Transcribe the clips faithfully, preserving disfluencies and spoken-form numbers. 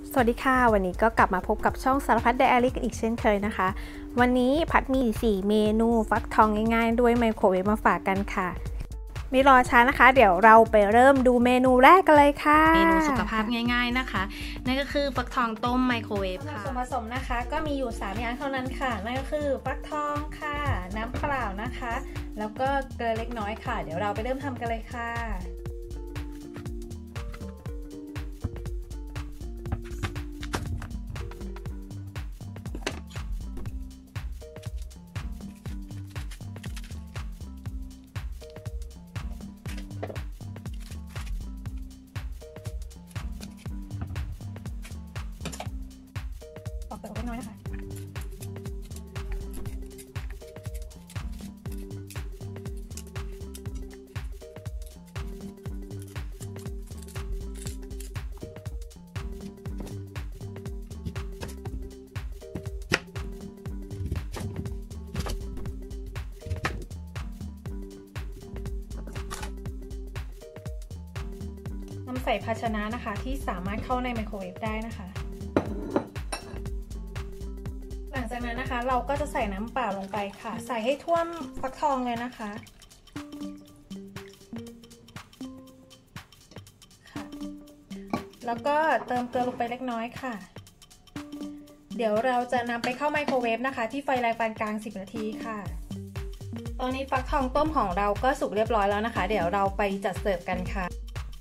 สวัสดีค่ะวันนี้ก็กลับมาพบกับช่องสารพัดไดอารี่กันอีกเช่นเคยนะคะวันนี้พัดมีสี่เมนูฟักทองง่ายๆด้วยไมโครเวฟมาฝากกันค่ะไม่รอช้านะคะเดี๋ยวเราไปเริ่มดูเมนูแรกกันเลยค่ะเมนูสุขภาพง่ายๆนะคะนั่นก็คือฟักทองต้มไมโครเวฟค่ะส่วนผสมนะคะก็มีอยู่สามอย่างเท่านั้นค่ะนั่นก็คือฟักทองค่ะน้ำเปล่านะคะแล้วก็เกลือเล็กน้อยค่ะเดี๋ยวเราไปเริ่มทำกันเลยค่ะปอกเปลือกเล็กน้อยนะคะนำใส่ภาชนะนะคะที่สามารถเข้าในไมโครเวฟได้นะคะหลังจากนั้นนะคะเราก็จะใส่น้ำเปล่าลงไปค่ะใส่ให้ท่วมฟักทองเลยนะคะค่ะแล้วก็เติมเกลือลงไปเล็กน้อยค่ะเดี๋ยวเราจะนำไปเข้าไมโครเวฟนะคะที่ไฟแรงปานกลางสิบนาทีค่ะตอนนี้ฟักทองต้มของเราก็สุกเรียบร้อยแล้วนะคะเดี๋ยวเราไปจัดเสิร์ฟกันค่ะ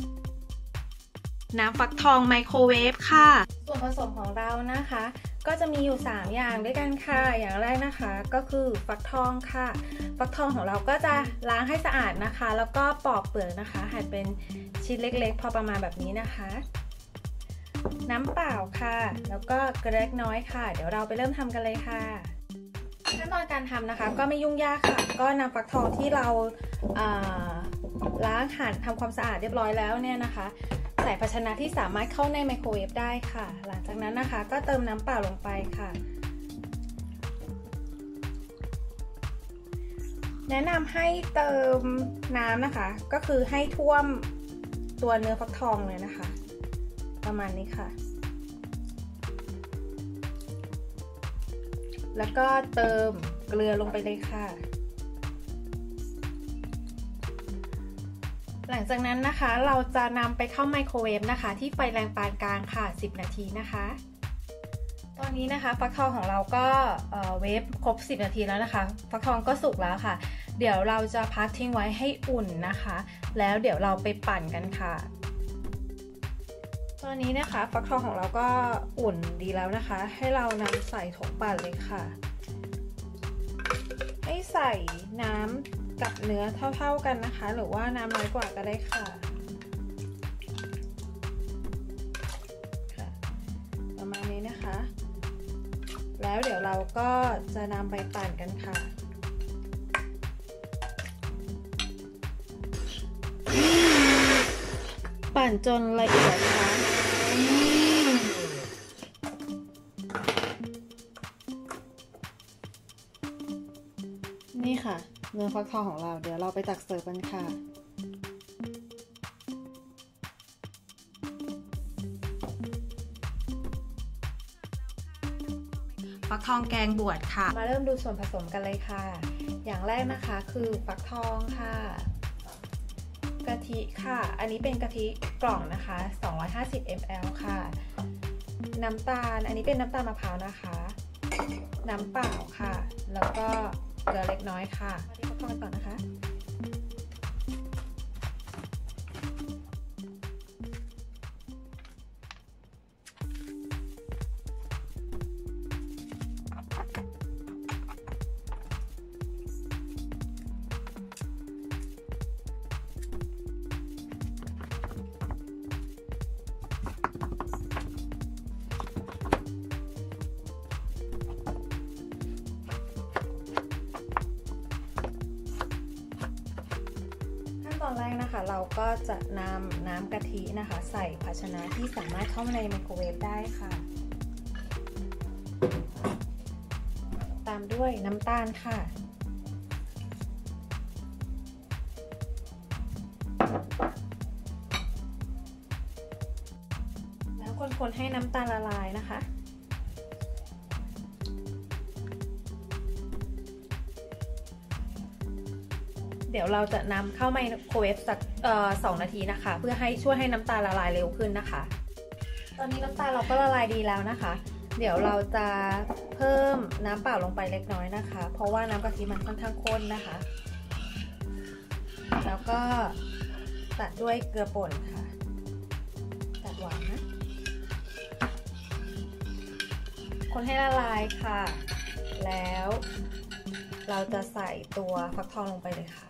น้ำฟักทองไมโครเวฟค่ะส่วนผสมของเรานะคะก็จะมีอยู่สามอย่างด้วยกันค่ะอย่างแรกนะคะก็คือฟักทองค่ะฟักทองของเราก็จะล้างให้สะอาดนะคะแล้วก็ปอกเปลือกนะคะหั่นเป็นชิ้นเล็กๆพอประมาณแบบนี้นะคะน้ำเปล่าค่ะแล้วก็เกลือเล็กน้อยค่ะเดี๋ยวเราไปเริ่มทำกันเลยค่ะขั้นตอนการทำนะคะก็ไม่ยุ่งยากค่ะก็นำฟักทองที่เราล้างหั่นทำความสะอาดเรียบร้อยแล้วเนี่ยนะคะใส่ภาชนะที่สามารถเข้าในไมโครเวฟได้ค่ะหลังจากนั้นนะคะก็เติมน้ำเปล่าลงไปค่ะแนะนำให้เติมน้ำนะคะก็คือให้ท่วมตัวเนื้อฟักทองเลยนะคะประมาณนี้ค่ะแล้วก็เติมเกลือลงไปเลยค่ะหลังจากนั้นนะคะเราจะนำไปเข้าไมโครเวฟนะคะที่ไฟแรงปานกลางค่ะสิบนาทีนะคะตอนนี้นะคะฟักทองของเราก็เวฟครบสิบนาทีแล้วนะคะฟักทองก็สุกแล้วค่ะเดี๋ยวเราจะพักทิ้งไว้ให้อุ่นนะคะแล้วเดี๋ยวเราไปปั่นกันค่ะตอนนี้นะคะฟักทองของเราก็อุ่นดีแล้วนะคะให้เรานำใส่ถุงปั่นเลยค่ะให้ใส่น้ำกับเนื้อเท่าๆกันนะคะหรือว่าน้ำน้อยกว่าก็ได้ค่ะค่ะประมาณนี้นะคะแล้วเดี๋ยวเราก็จะนำไปปั่นกันค่ะปั่นจนละเอียดค่ะนี่ค่ะเนื้อฟักทองของเราเดี๋ยวเราไปตักเสิร์ฟกันค่ะฟักทองแกงบวชค่ะมาเริ่มดูส่วนผสมกันเลยค่ะอย่างแรกนะคะคือฟักทองค่ะกะทิค่ะอันนี้เป็นกะทิกล่องนะคะสองร้อยห้าสิบมิลลิลิตร ค่ะน้ำตาลอันนี้เป็นน้ำตาลมะพร้าวนะคะน้ำเปล่าค่ะแล้วก็เกลือเล็กน้อยค่ะมาที่ฟักทองก่อนนะคะตอนแรกนะคะเราก็จะนำน้ำกะทินะคะใส่ภาชนะที่สามารถเข้าในไมโครเวฟได้ค่ะตามด้วยน้ำตาลค่ะ คนๆให้น้ำตาลละลายนะคะเดี๋ยวเราจะนำเข้าไมโครเวฟสักสองนาทีนะคะเพื่อให้ช่วยให้น้ำตาลละลายเร็วขึ้นนะคะตอนนี้น้ำตาลเราก็ละลายดีแล้วนะคะเดี๋ยวเราจะเพิ่มน้ำเปล่าลงไปเล็กน้อยนะคะเพราะว่าน้ำกะทิมันค่อนข้างข้นนะคะแล้วก็ตัดด้วยเกลือป่นค่ะตัดหวานนะคนให้ละลายค่ะแล้วเราจะใส่ตัวฟักทองลงไปเลยค่ะ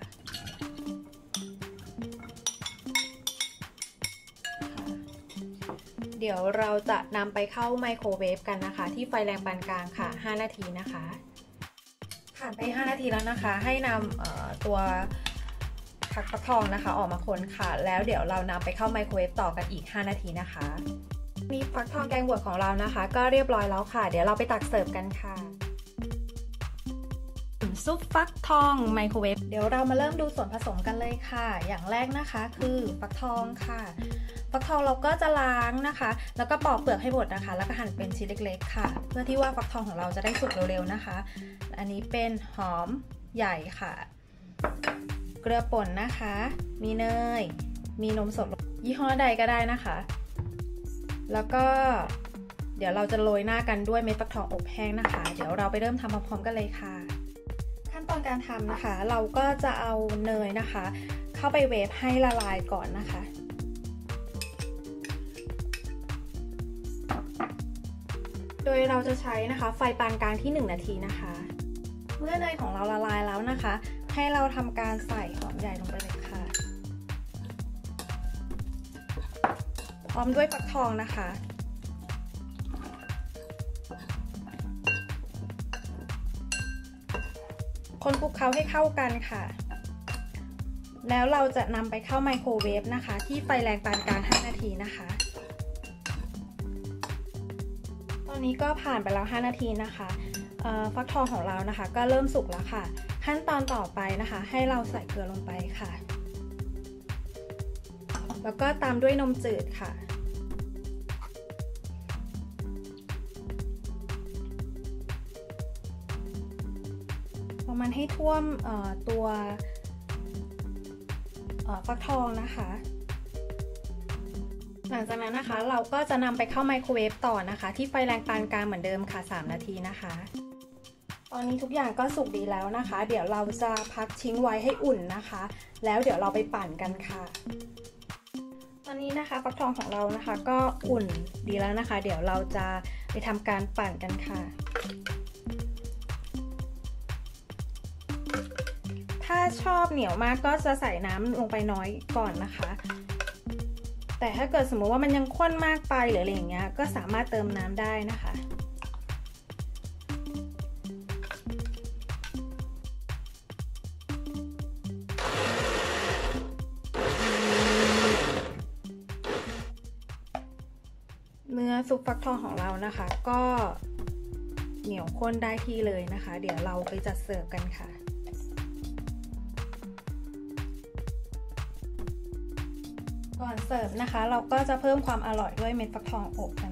เดี๋ยวเราจะนำไปเข้าไมโครเวฟกันนะคะที่ไฟแรงปานกลางค่ะห้านาทีนะคะผ่านไปห้านาทีแล้วนะคะให้นำตัวผักฟักทองนะคะออกมาคนค่ะแล้วเดี๋ยวเรานำไปเข้าไมโครเวฟต่อกันอีกห้านาทีนะคะมีฟักทองแกงบวชของเรานะคะก็เรียบร้อยแล้วค่ะเดี๋ยวเราไปตักเสิร์ฟกันค่ะซุปฟักทองไมโครเวฟเดี๋ยวเรามาเริ่มดูส่วนผสมกันเลยค่ะอย่างแรกนะคะคือฟักทองค่ะฟักทองเราก็จะล้างนะคะแล้วก็ปอกเปลือกให้หมดนะคะแล้วก็หั่นเป็นชิ้นเล็กๆค่ะเพื่อที่ว่าฟักทองของเราจะได้สุกเร็วๆนะคะอันนี้เป็นหอมใหญ่ค่ะเกลือป่นนะคะมีเนยมีนมสดยี่ห้อใดก็ได้นะคะแล้วก็เดี๋ยวเราจะโรยหน้ากันด้วยเม็ดฟักทองอบแห้งนะคะเดี๋ยวเราไปเริ่มทำพร้อมๆกันเลยค่ะขั้นตอนการทำนะคะเราก็จะเอาเนยนะคะเข้าไปเวฟให้ละลายก่อนนะคะโดยเราจะใช้นะคะไฟปานกลางที่หนึ่งนาทีนะคะเมื่อเนยของเราละลายแล้วนะคะให้เราทำการใส่หอมใหญ่ลงไปเลยค่ะพร้อมด้วยฟักทองนะคะคนคลุกเคล้าให้เข้ากันค่ะแล้วเราจะนำไปเข้าไมโครเวฟนะคะที่ไฟแรงปานกลางห้านาทีนะคะตอนนี้ก็ผ่านไปแล้วห้านาทีนะคะฟักทองของเรานะคะก็เริ่มสุกแล้วค่ะขั้นตอนต่อไปนะคะให้เราใส่เกลือลงไปค่ะแล้วก็ตามด้วยนมจืดค่ะประมาณให้ท่วมตัวฟักทองนะคะหลังจากนั้นนะคะเราก็จะนำไปเข้าไมโครเวฟต่อนะคะที่ไฟแรงปานกลางเหมือนเดิมค่ะสามนาทีนะคะตอนนี้ทุกอย่างก็สุกดีแล้วนะคะเดี๋ยวเราจะพักทิ้งไว้ให้อุ่นนะคะแล้วเดี๋ยวเราไปปั่นกันค่ะตอนนี้นะคะฟักทองของเรานะคะก็อุ่นดีแล้วนะคะเดี๋ยวเราจะไปทำการปั่นกันค่ะถ้าชอบเหนียวมากก็จะใส่น้ำลงไปน้อยก่อนนะคะแต่ถ้าเกิดสมมติว่ามันยังข้นมากไปหรืออะไรอย่างเงี้ยก็สามารถเติมน้ำได้นะคะเนื้อซุปฟักทองของเรานะคะก็เหนียวข้นได้ที่เลยนะคะเดี๋ยวเราไปจัดเสิร์ฟกันค่ะก่อนเสิร์ฟนะคะเราก็จะเพิ่มความอร่อยด้วยเม็ดฟักทองอบกัน